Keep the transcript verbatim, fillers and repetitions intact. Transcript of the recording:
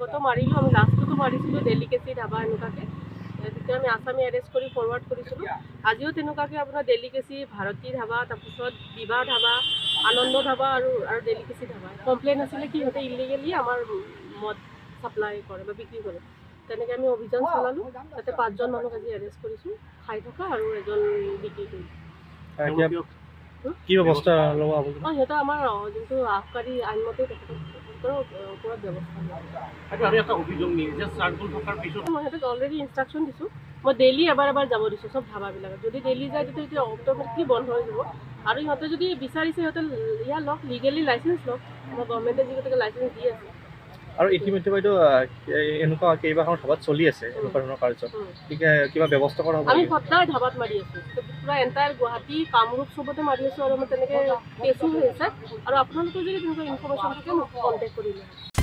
আগতো মাৰিলোঁ, আমি লাষ্টতো মাৰিছিলোঁ ডেলিকেচি ধাবা এনেকুৱাকৈ। তেতিয়া আমি আছামী এৰেষ্ট কৰি ফৰৱাৰ্ড কৰিছিলোঁ। আজিও তেনেকুৱাকৈ আপোনাৰ ডেলিকেচি, ভাৰতী ধাবা, তাৰপিছত বিবাহ ধাবা, আনন্দ ধাবা আৰু আৰু ডেলিকেচি ধাবা কমপ্লেইন আছিলে কি সিহঁতে ইলিগেলি আমাৰ মদ ছাপ্লাই কৰে বা বিক্ৰী কৰে। তেনেকৈ আমি অভিযান চলালোঁ, তাতে পাঁচজন মানুহক আজি এৰেষ্ট কৰিছোঁ, খাই থকা আৰু এজন বিক্ৰী কৰিছোঁ। কি ব্যৱস্থা ল'ব? অঁ, সিহঁতে আমাৰ যোনটো আবকাৰী আইনমতে তেখেতৰ ওপৰত ব্যৱস্থা লয়। মই সিহঁতক অলৰেডি ইনষ্ট্ৰাকশ্যন দিছোঁ। মই ডেইলি এবাৰ এবাৰ যাব দিছোঁ চব ধাবাবিলাকত। যদি ডেইলি যায় তেতিয়া এতিয়া অট'মেটিকলি বন্ধ হৈ যাব। আৰু সিহঁতে যদি বিচাৰিছে সিহঁতে ইয়াৰ লওক, লিগেলি লাইচেঞ্চ লওক। আমাৰ গভৰ্ণমেণ্টে যিহেতুকে লাইচেঞ্চ দি আছে। আৰু ইতিমধ্যে বাইদেউ এনেকুৱা কেইবাখন ধাবাত চলি আছে এনেকুৱা ধৰণৰ কাৰ্য, গতিকে কিবা ব্যৱস্থা কৰা হ'ব? আমি সদায় ধাবাত মাৰি আছোঁ, পূৰা এণ্টায়াৰ গুৱাহাটী, কামৰূপ চবতে মাৰি আছোঁ আৰু আমাৰ তেনেকৈ কেছো হৈ আছে। আৰু আপোনালোকৰ যদি তেনেকুৱা ইনফৰ্মেশ্যন থাকে মোক কণ্টেক্ট কৰিলে।